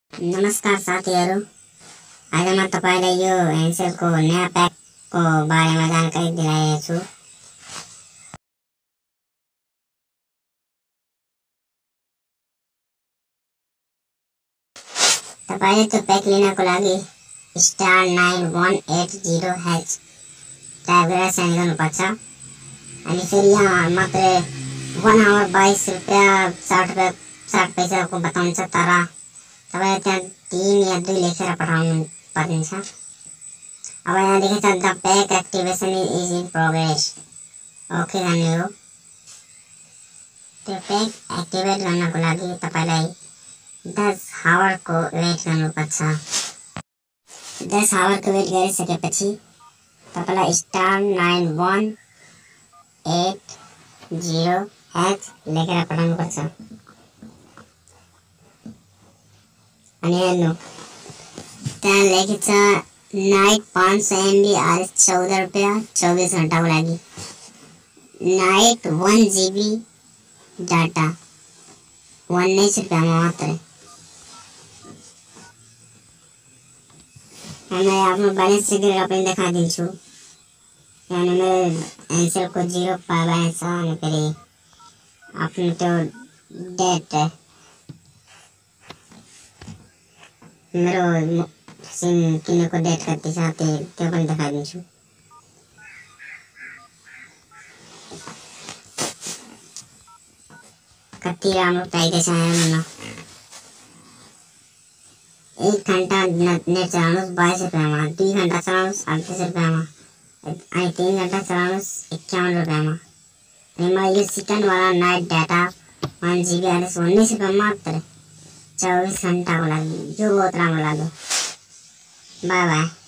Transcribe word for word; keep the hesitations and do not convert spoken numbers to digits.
नमस्कार साथीहरू, आज म तपाईलाई यो एनसेलको नयाँ प्याकको बारेमा जानकारी दिइरहेको छु। तपाईले त्यो प्याक लिनको लागि star nine one eight zero hash type गरेर साइन गर्नुपर्छ। अनि फेरि यहाँ मात्रै वन आवर बाइस रुपियाँ साठ रुपियाँ साठ पैसाको बताउँछ, तर तपाईले त्यहाँ तीन या दुई लेखेर पठाउनु पर्नेछ। अब यहाँ लेखेको छ the pack activation is in progress. Okay गर्ने हो। त्यो प्याक एक्टिभेट गर्नको लागि तपाईलाई दस आवर को वेट गर्नुपर्छ। दस आवर को वेट गरिसकेपछि तपाईलाई star nine one eight zero hash लेखेर पठाउनुपर्छ। अनि हेर्नु त्यहाँ लेखेको छ नाइट पाँच सौ एमबी आरएस चौध रुपियाँ चौबीस घन्टाको लागि, नाइट वन जीबी डाटा उन्नाइस रुपियाँमा मात्रै। मैं आफ्नो बैलेंस चेक गरेर पनि देखाइदिन्छु। यहाँ मेरो एनसेलको जीरो बैलेंस छ। अनि फेरि आफ्नो त्यो डेट मेरो सिम किनेको डेट कति छ त्यो पनि देखाइदिन्छु। कति राम्रो पाइँदैछ हेर्नु न। एक घन्टा नेट चलाउनुहोस् बाइस रुपियाँमा, दुई घन्टा चलाउनुहोस् अडतिस रुपियाँमा, अनि तीन घन्टा चलाउनुहोस् इक्यावन रुपियाँमा। अनि मलाई यो सेकेन्डवाला night data one GB RS उन्नाइस रुपियाँ मात्रै चौबीस घन्टाको लागि, जो बहुत राम्रो लाग्यो। Bye bye.